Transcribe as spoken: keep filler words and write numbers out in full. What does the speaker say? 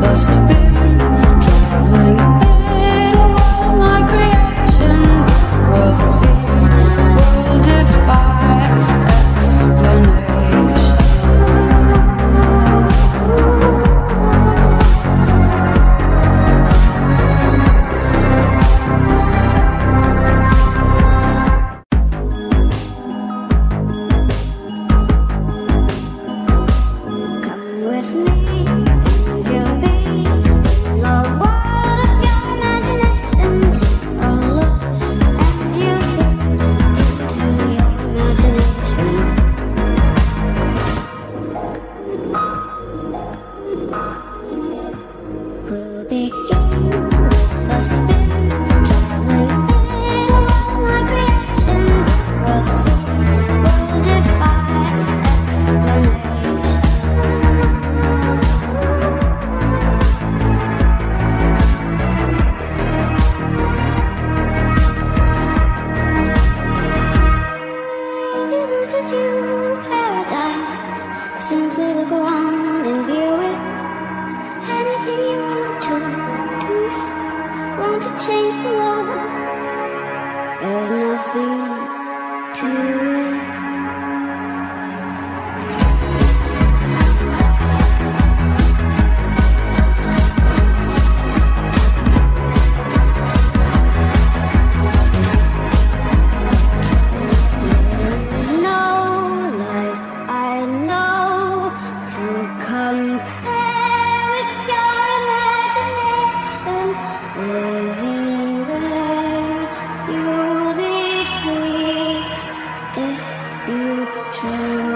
the spirit, traveling in a world my creation will see, will defy explanation. Simply look around and view it. Anything you want to do it. Want to change the world. There's nothing to it. Compare with your imagination. Living there, you'll be free if you try.